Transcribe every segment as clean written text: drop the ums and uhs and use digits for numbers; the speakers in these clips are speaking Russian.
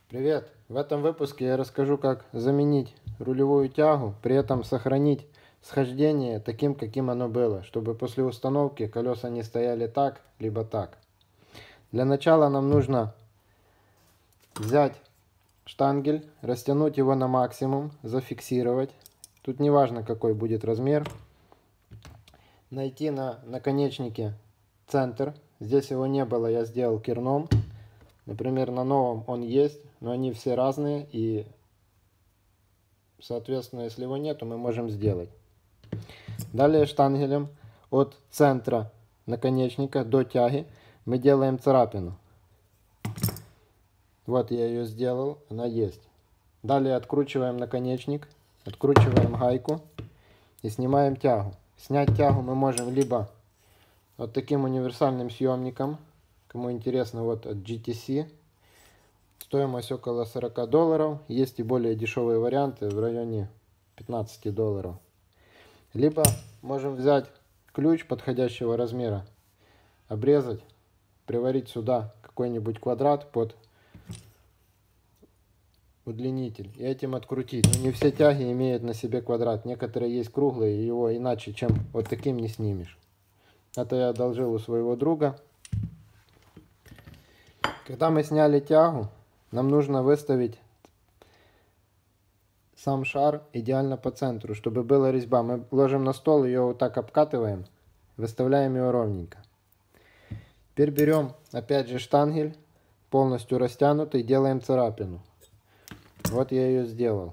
Привет! В этом выпуске я расскажу, как заменить рулевую тягу, при этом сохранить схождение таким, каким оно было, чтобы после установки колеса не стояли так, либо так. Для начала нам нужно взять штангель, растянуть его на максимум, зафиксировать. Тут не важно, какой будет размер. Найти на наконечнике центр. Здесь его не было, я сделал керном. Например, на новом он есть, но они все разные, и, соответственно, если его нету, мы можем сделать. Далее штангелем от центра наконечника до тяги мы делаем царапину. Вот я ее сделал, она есть. Далее откручиваем наконечник, откручиваем гайку и снимаем тягу. Снять тягу мы можем либо вот таким универсальным съемником, кому интересно, вот от GTC. Стоимость около $40. Есть и более дешевые варианты в районе $15. Либо можем взять ключ подходящего размера, обрезать, приварить сюда какой-нибудь квадрат под удлинитель и этим открутить. Но не все тяги имеют на себе квадрат. Некоторые есть круглые, и его иначе, чем вот таким, не снимешь. Это я одолжил у своего друга. Когда мы сняли тягу, нам нужно выставить сам шар идеально по центру, чтобы была резьба. Мы ложим на стол, ее вот так обкатываем, выставляем ее ровненько. Теперь берем опять же штангель, полностью растянутый, делаем царапину. Вот я ее сделал.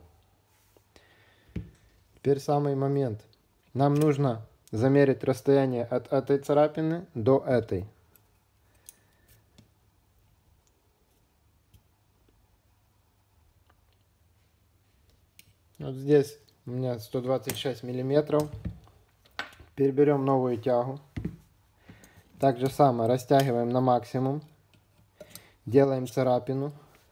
Теперь самый момент. Нам нужно замерить расстояние от этой царапины до этой. Вот здесь у меня 126 миллиметров. Теперь берем новую тягу. Так же самое растягиваем на максимум. Делаем царапину.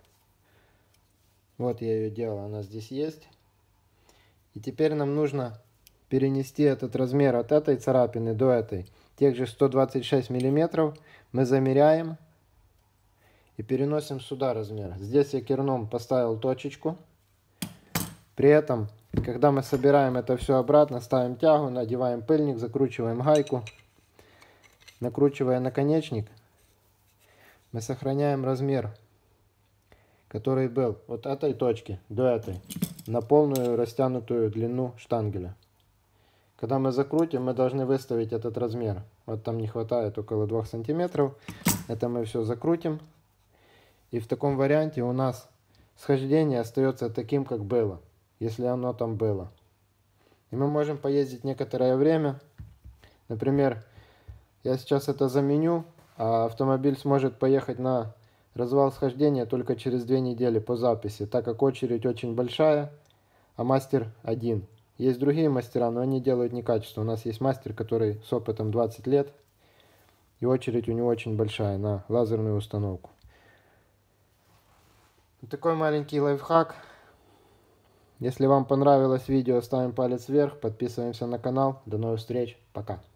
Вот я ее делал, она здесь есть. И теперь нам нужно перенести этот размер от этой царапины до этой. Тех же 126 миллиметров мы замеряем и переносим сюда размер. Здесь я керном поставил точечку. При этом, когда мы собираем это все обратно, ставим тягу, надеваем пыльник, закручиваем гайку. Накручивая наконечник, мы сохраняем размер, который был от этой точки до этой, на полную растянутую длину штангеля. Когда мы закрутим, мы должны выставить этот размер. Вот там не хватает около 2 сантиметров. Это мы все закрутим. И в таком варианте у нас схождение остается таким, как было, если оно там было. И мы можем поездить некоторое время. Например, я сейчас это заменю, а автомобиль сможет поехать на развал схождения только через 2 недели по записи, так как очередь очень большая, а мастер один. Есть другие мастера, но они делают некачественно. У нас есть мастер, который с опытом 20 лет, и очередь у него очень большая на лазерную установку. Вот такой маленький лайфхак. Если вам понравилось видео, ставим палец вверх, подписываемся на канал. До новых встреч, пока.